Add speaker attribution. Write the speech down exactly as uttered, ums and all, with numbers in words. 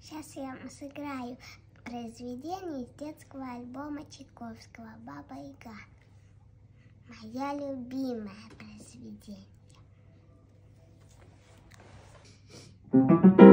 Speaker 1: Сейчас я вам сыграю произведение из детского альбома Чайковского «Баба Яга». Моя любимое произведение.